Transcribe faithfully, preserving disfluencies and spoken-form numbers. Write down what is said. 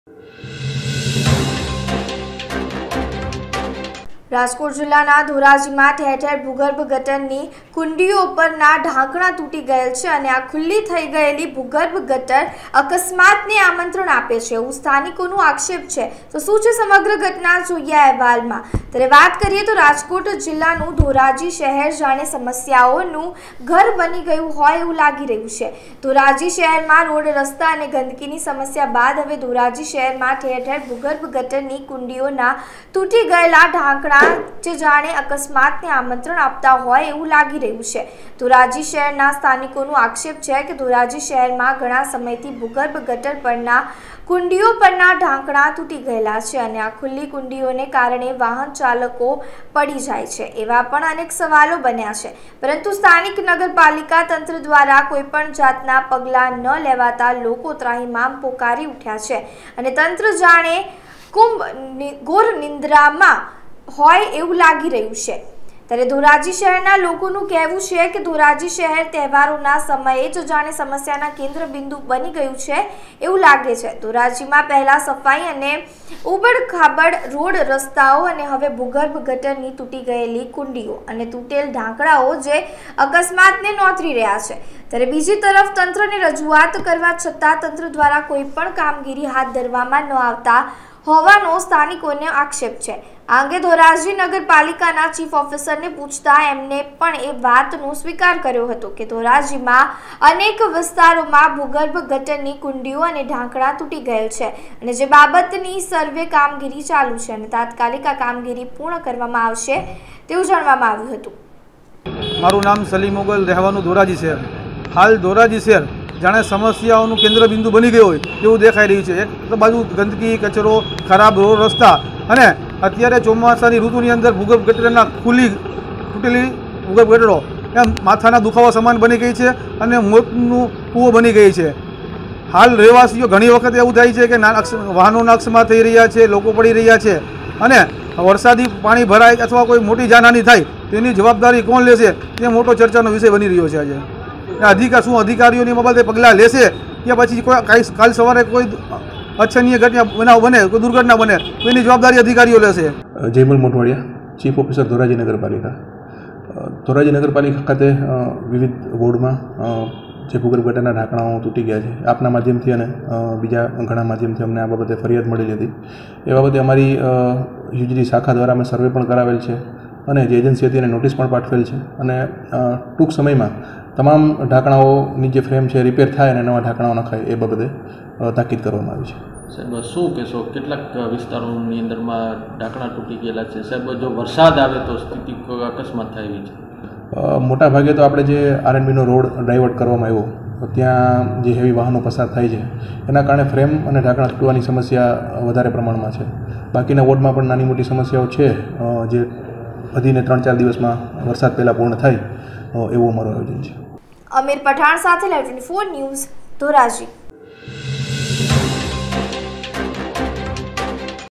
રાજકોટ જિલ્લાના ધોરાજીમાં ઠેર ઠેર ભૂગર્ભ ગટરની કુંડીઓ પરના ઢાંકણા તૂટી ગયેલ છે અને આ ખુલ્લી થઈ ગયેલી ભૂગર્ભ ગટર અકસ્માતને આમંત્રણ આપે છે એવું સ્થાનિકોનો આક્ષેપ છે। તો શું છે સમગ્ર ઘટના, જોઈએ અહેવાલમાં। ત્યારે વાત કરીએ તો રાજકોટ જિલ્લાનું ધોરાજી શહેર જાણે સમસ્યાઓનું ઘર બની ગયું હોય એવું લાગી રહ્યું છે। ધોરાજી શહેરમાં રોડ, રસ્તા અને ગંદકીની સમસ્યા બાદ હવે ધોરાજી શહેરમાં ઠેર ઠેર ભૂગર્ભ ગટરની કુંડીઓના તૂટી ગયેલા ઢાંકણા જે જાણે અકસ્માતને આમંત્રણ આપતા હોય એવું લાગી રહ્યું છે। ધોરાજી શહેરના સ્થાનિકોનો આક્ષેપ છે કે ધોરાજી શહેરમાં ઘણા સમયથી ભૂગર્ભ ગટર પરના કુંડીઓ પરના ઢાંકણા તૂટી ગયેલા છે અને આ ખુલ્લી કુંડીઓને કારણે વાહન ચાલકો પડી જાય છે એવા પણ અનેક સવાલો બન્યા છે, પરંતુ સ્થાનિક નગરપાલિકા તંત્ર દ્વારા કોઈ પણ જાતના પગલાં ન લેવાતા લોકો ત્રાહિમામ પોકારી ઉઠ્યા છે અને તંત્ર જાણે કુંભ ઘોર નિંદ્રામાં હોય એવું લાગી રહ્યું છે। ત્યારે ધોરાજી શહેરના લોકોનું કહેવું છે કે ધોરાજી શહેર તહેવારોના સમયે જ જાણે સમસ્યાના કેન્દ્ર બિંદુ બની ગયું છે એવું લાગે છે। ધોરાજીમાં પહેલા સફાઈ અને ઉબડ-ખાબડ રોડ, રસ્તાઓ અને હવે ભૂગર્ભ ગટરની તૂટી ગયેલી કુંડીઓ અને તૂટેલ ઢાંકણાઓ જે અકસ્માતને નોંધી રહ્યા છે। ત્યારે બીજી તરફ તંત્રને રજૂઆત કરવા છતાં તંત્ર દ્વારા કોઈ પણ કામગીરી હાથ ધરવામાં ન આવતા હોવાનો સ્થાનિકોને આક્ષેપ છે। આ અંગે ધોરાજી નગરપાલિકાના ચીફ ઓફિસરને પૂછતા એમને પણ એ વાતનો સ્વીકાર કર્યો હતો કે ધોરાજીમાં અનેક વિસ્તારોમાં ભૂગર્ભ ગટરની કુંડીઓ અને ઢાંકણા તૂટી ગયેલ છે અને જે બાબતની સર્વે કામગીરી ચાલુ છે અને તાત્કાલિક આ કામગીરી પૂર્ણ કરવામાં આવશે તેવું જાણવામાં આવ્યું હતું। મારું નામ સલીમ મોગલ, રહેવાનું ધોરાજી શહેર। હાલ ધોરાજી શહેર જાણે સમસ્યાઓનું કેન્દ્ર બિંદુ બની ગયું હોય એવું દેખાઈ રહ્યું છે। એક બાજુ ગંદકી, કચરો, ખરાબ રોડ, રસ્તા અને અત્યારે ચોમાસાની ઋતુની અંદર ભૂગર્ભ ગટરના ખુલ્લી તૂટેલી ભૂગર્ભ ગટરો એમ માથાના દુખાવા સમાન બની ગઈ છે અને મોતનું કૂવો બની ગઈ છે। હાલ રહેવાસીઓ ઘણી વખત એવું થાય છે કે વાહનોના અકસ્માત થઈ રહ્યા છે, લોકો પડી રહ્યા છે અને વરસાદી પાણી ભરાય અથવા કોઈ મોટી જાનહાની થાય તેની જવાબદારી કોણ લેશે તે મોટો ચર્ચાનો વિષય બની રહ્યો છે। આજે અધિકાર શું અધિકારીઓની બાબતે પગલાં લેશે કે પછી કોઈ કાલ સવારે કોઈ અચ્છનીય ઘટના બનાવ બને, કોઈ દુર્ઘટના બને તો એની જવાબદારી અધિકારીઓ લેશે। જયમલ મોટવાડિયા, ચીફ ઓફિસર ધોરાજી નગરપાલિકા। ધોરાજી નગરપાલિકા ખાતે વિવિધ વોર્ડમાં જે ભૂગર્ભ ગટરના ઢાંકણાઓ તૂટી ગયા છે, આપના માધ્યમથી અને બીજા ઘણા માધ્યમથી અમને આ બાબતે ફરિયાદ મળેલી હતી। એ બાબતે અમારી યુજીડી શાખા દ્વારા અમે સર્વે પણ કરાવેલ છે અને જે એજન્સી હતી એને નોટિસ પણ પાઠવેલ છે અને ટૂંક સમયમાં તમામ ઢાંકણાઓની જે ફ્રેમ છે રિપેર થાય અને નવા ઢાંકણાઓ નખાય એ બાબતે તાકીદ કરવામાં આવી છે। સાહેબ, શું કહેશો, કેટલાક વિસ્તારોની અંદરમાં ઢાંકણા તૂટી ગયેલા છે? સાહેબ, જો વરસાદ આવે તો સ્થિતિ અકસ્માત થાય એવી છે? મોટા ભાગે તો આપણે જે આર એન બીનો રોડ ડાયવર્ટ કરવામાં આવ્યો ત્યાં જે હેવી વાહનો પસાર થાય છે એના કારણે ફ્રેમ અને ઢાંકણા તૂટવાની સમસ્યા વધારે પ્રમાણમાં છે। બાકીના વોર્ડમાં પણ નાની મોટી સમસ્યાઓ છે જે વધીને ત્રણ ચાર દિવસમાં વરસાદ પહેલાં પૂર્ણ થાય એવું અમારું આયોજન છે। અમીર પઠાણ સાથે live twenty four news, Dhoraji.